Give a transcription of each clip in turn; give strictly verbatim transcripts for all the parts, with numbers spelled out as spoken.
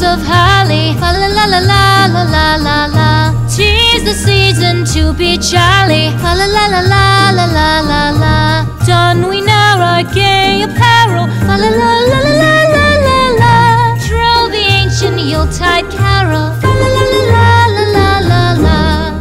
of holly. Fa la la la la la la la la. 'Tis the season to be jolly. Fa la la la la la la la la. Don we now our gay apparel. Fa la la la la la la la la. Troll the ancient Yuletide carol. Fa la la la la la la la la.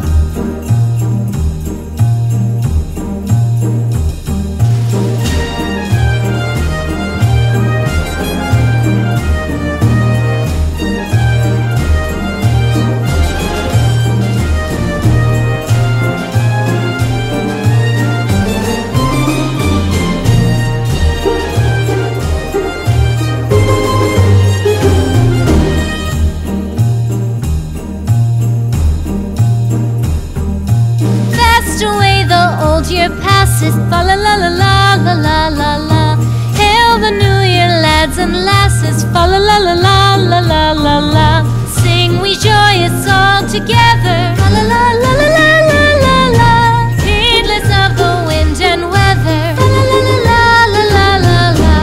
Year passes, fa la la la la la la la la. Hail the new year, lads and lasses, fa la la la la la la la la. Sing we joyous all together, fa la la la la la la la la. Heedless of the wind and weather, fa la la la la la la la la.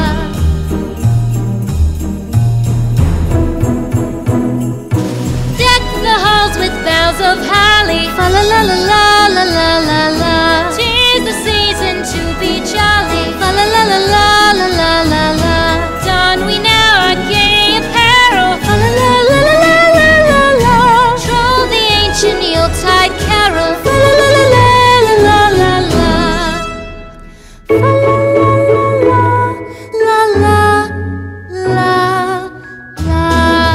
Deck the halls with boughs of holly, fa la la la la la la la la. The season to be jolly, fa la la la la la la la la. Don we now our gay apparel, fa la la la la la la la la. Troll the ancient Yuletide carol, fa la la la la la la la la. Fa la la la la la la.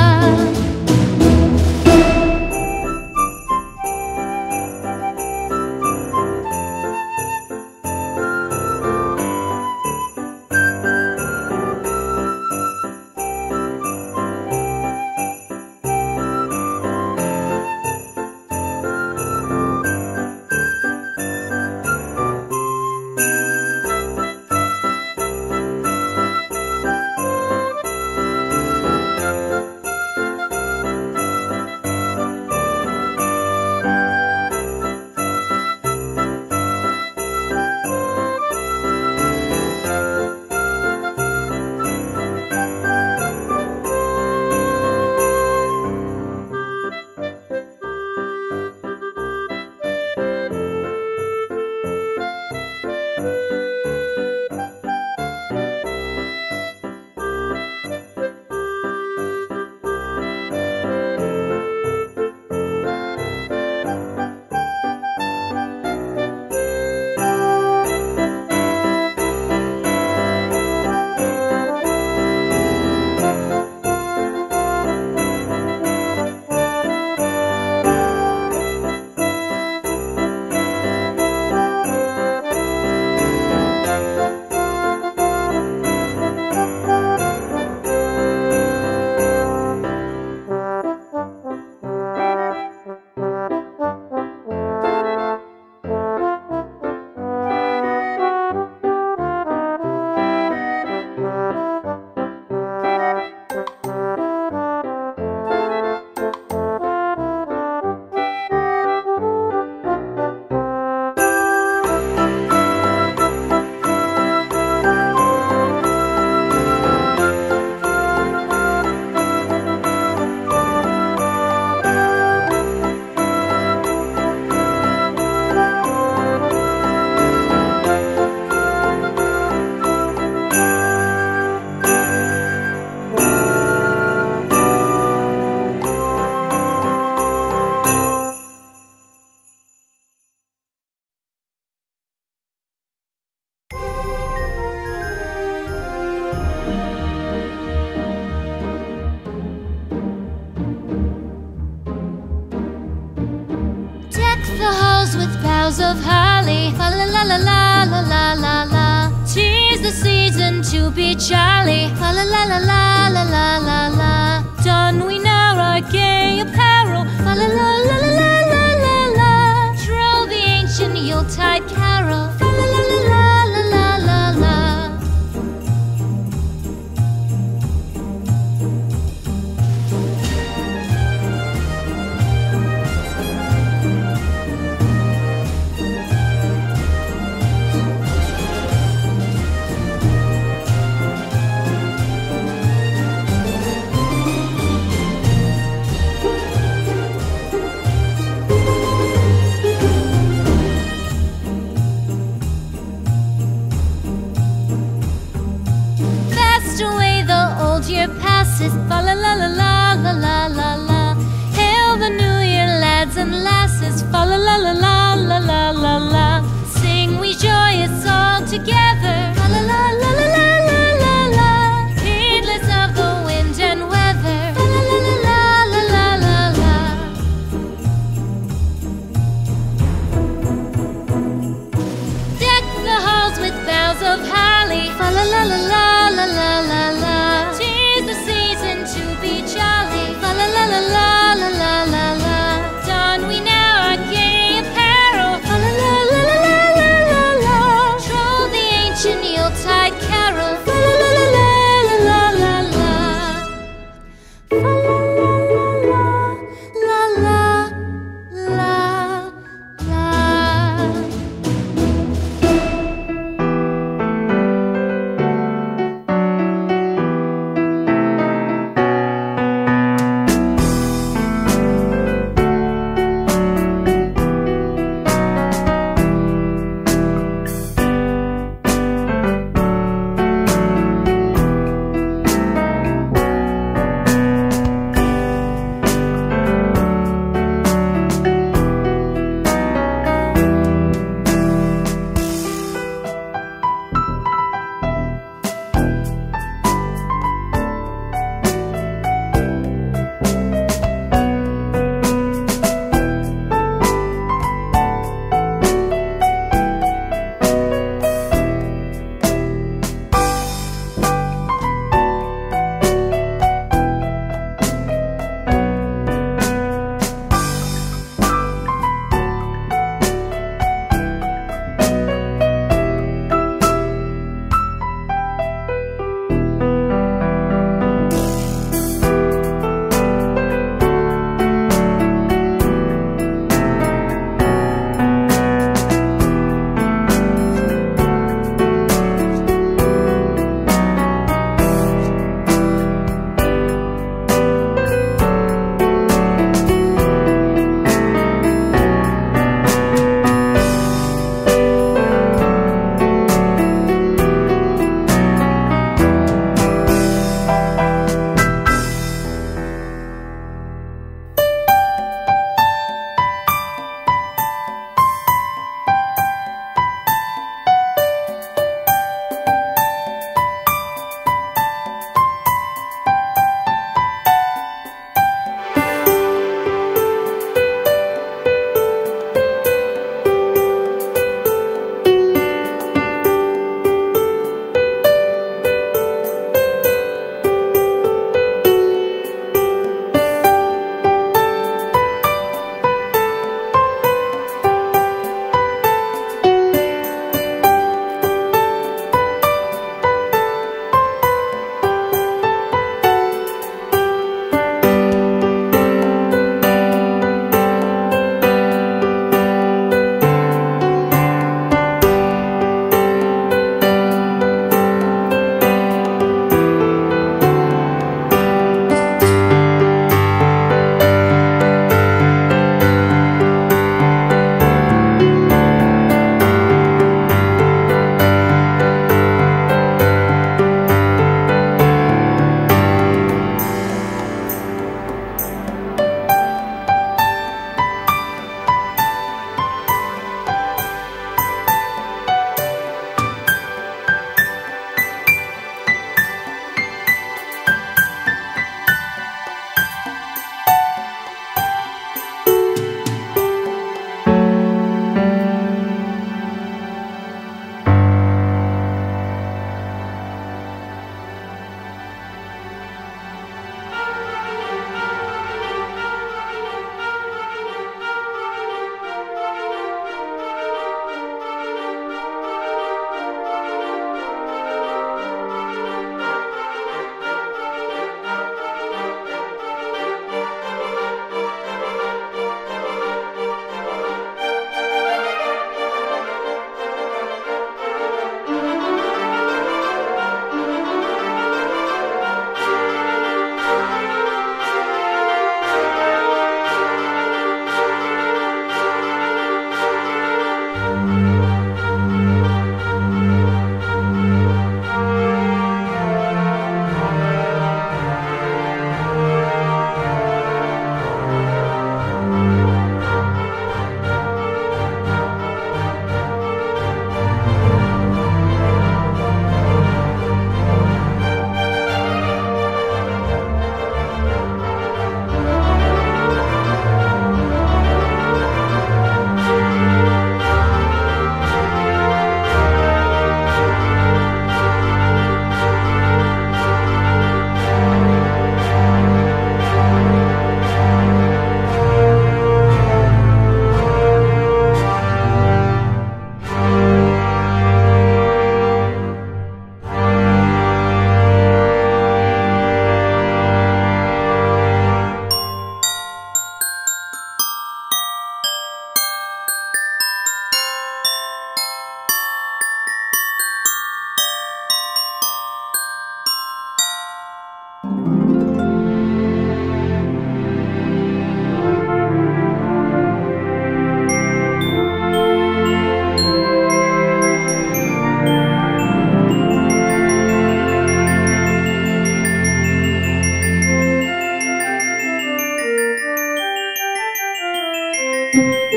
Of holly, fa la la la la la la la la. 'Tis the season to be jolly, fa la la la la la la la la. Don we now our gay apparel, fa la la la la la la la la. Troll the ancient Yuletide carol, fa la la la la la la la la.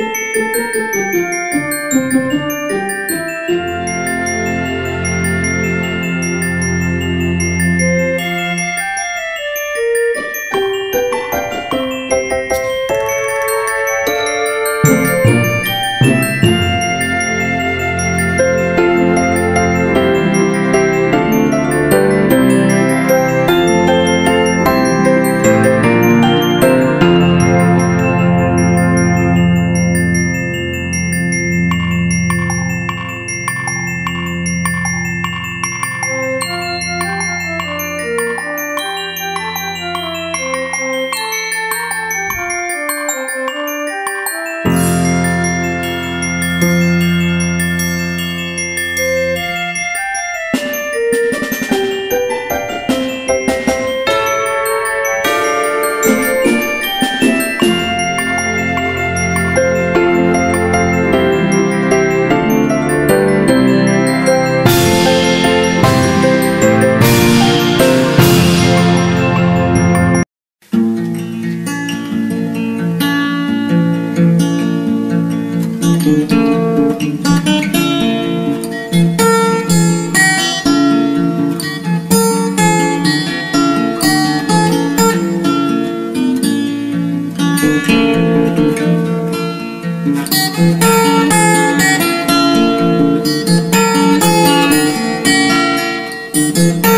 Thank you.